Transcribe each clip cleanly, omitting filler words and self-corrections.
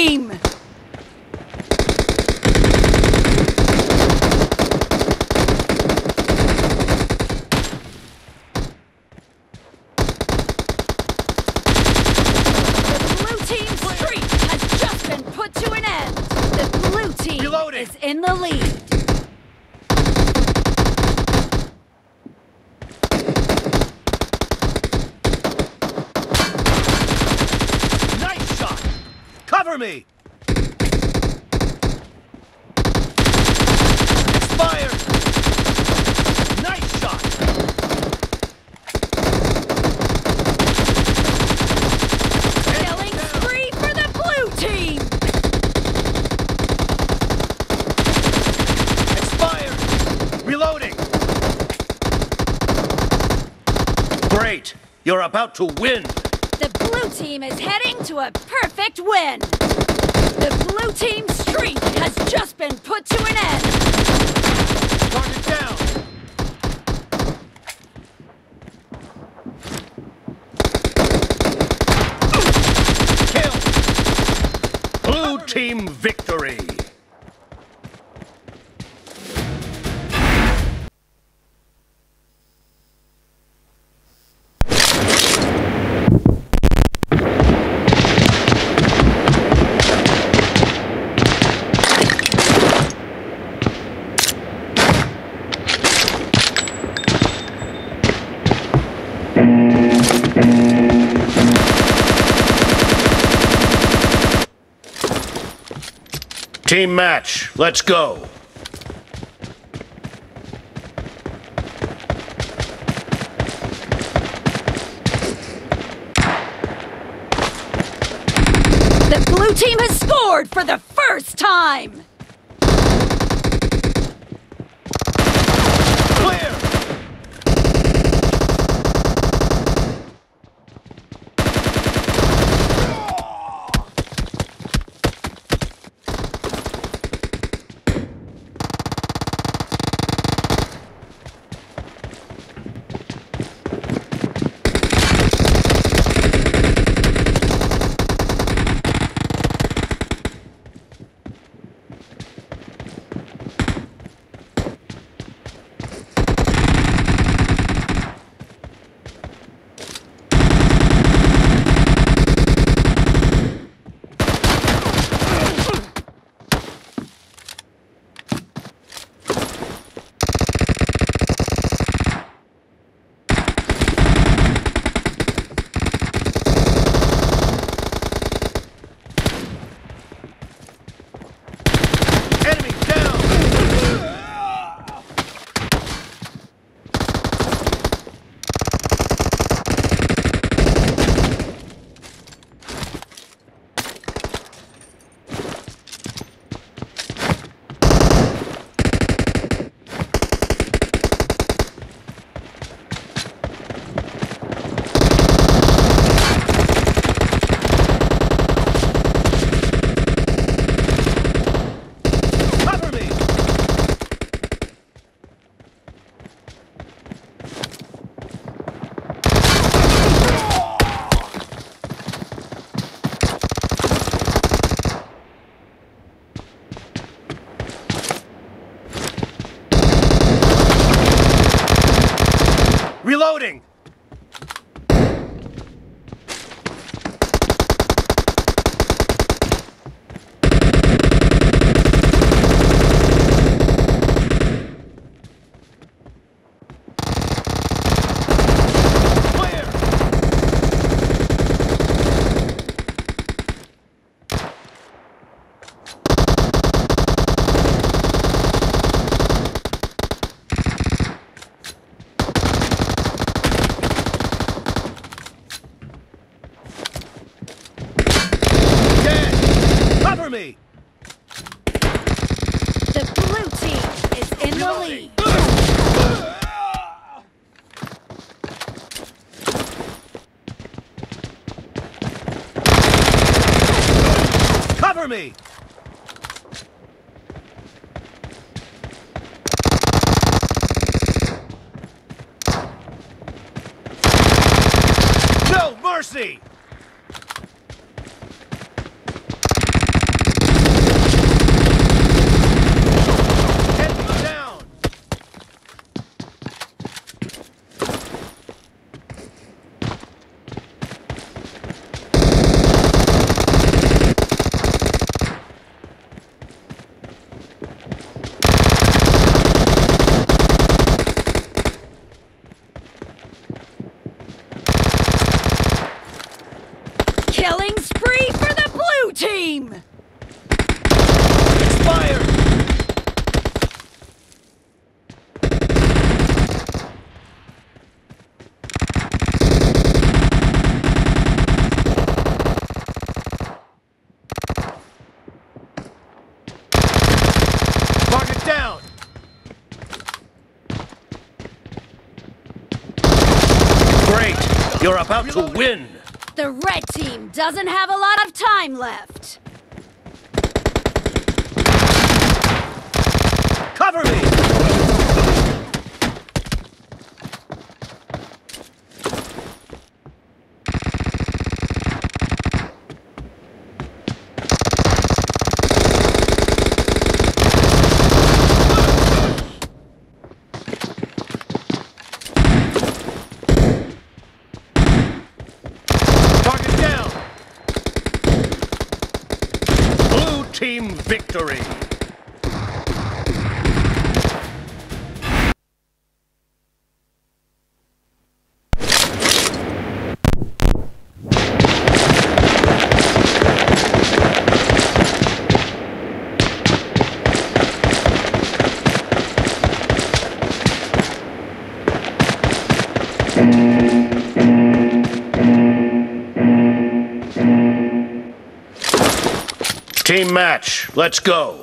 team! Reloading. Is in the lead. Nice shot! Cover me! Expired! Nice shot! Killing spree for the blue team! Reloading! Great! You're about to win! The blue team is heading to a perfect win! The blue team's streak has just been put to an end! Target down! Kill! Blue team victory! Team match, let's go. The blue team has scored for the first time! Clear! Reloading! Me. The blue team is in the lead. Cover me! No mercy! You're about to win! The red team doesn't have a lot of time left. Cover me! Target down! Blue team victory! Team match, let's go.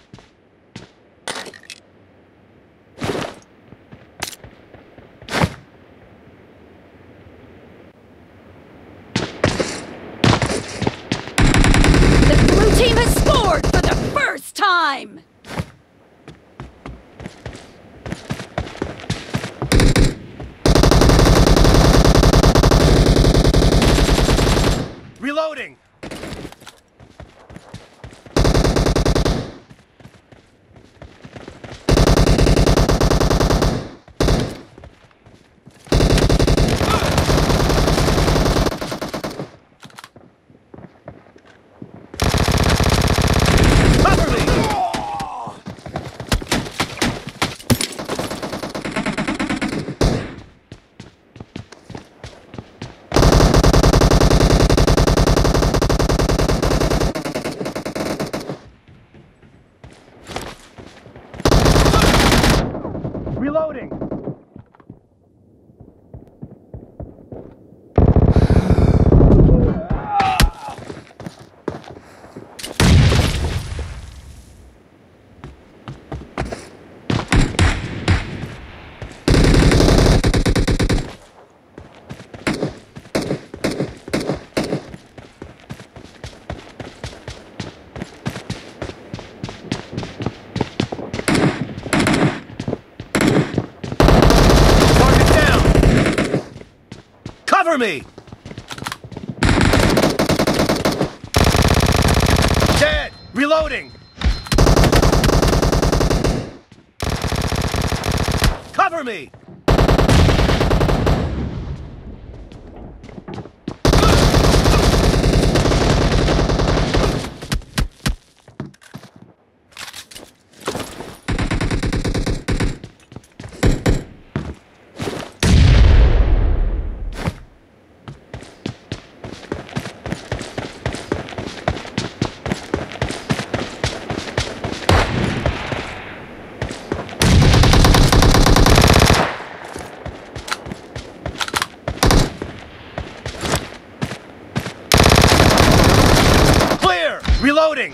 The blue team has scored for the first time! Reloading! Cover me! Reloading! Target down! Cover me! Dead! Reloading! Cover me! Clear! Reloading!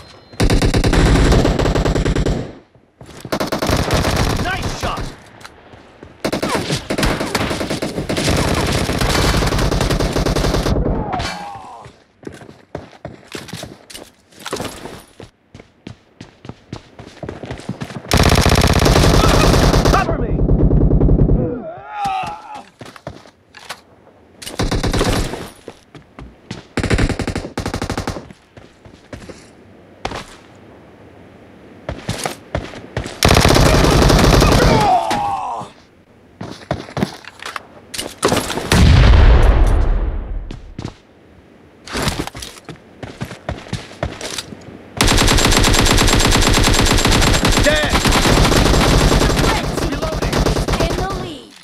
Nice shot! Cover me! Dead! Reloading! In the lead.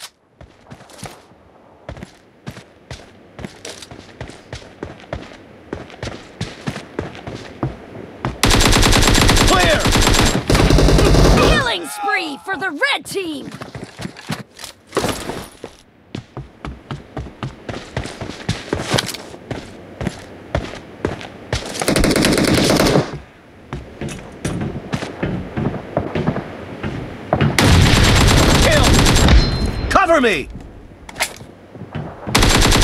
Clear! Killing spree for the red team! Kill! Cover me!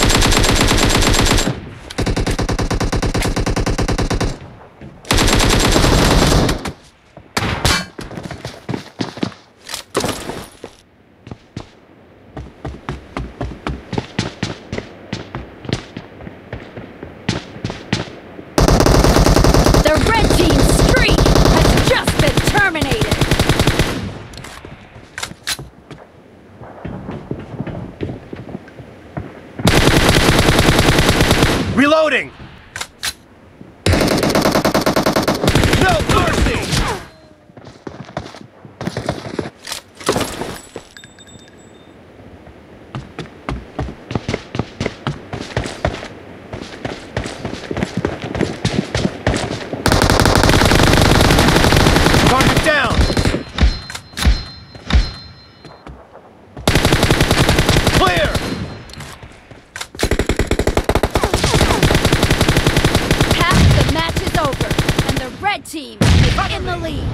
in the lead.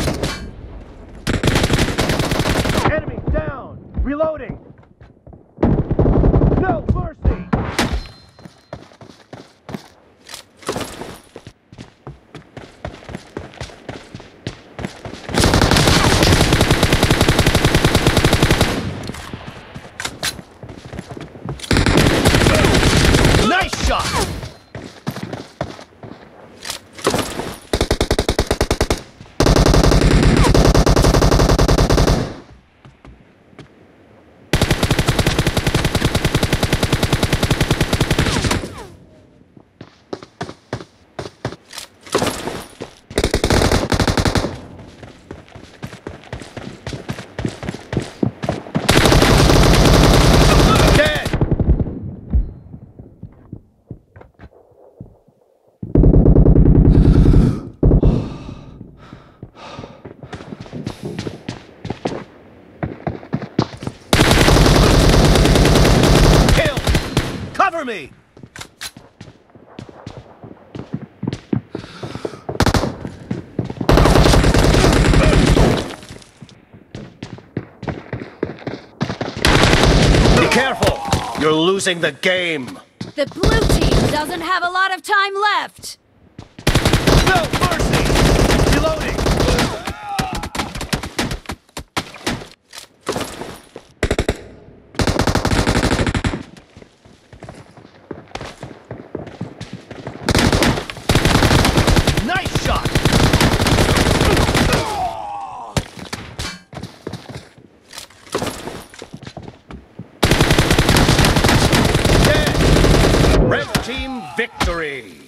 Enemy down! Reloading! No mercy! Nice shot! Cover me! Be careful! You're losing the game! The blue team doesn't have a lot of time left. No mercy! Reloading! Nice shot! Dead! Red team victory!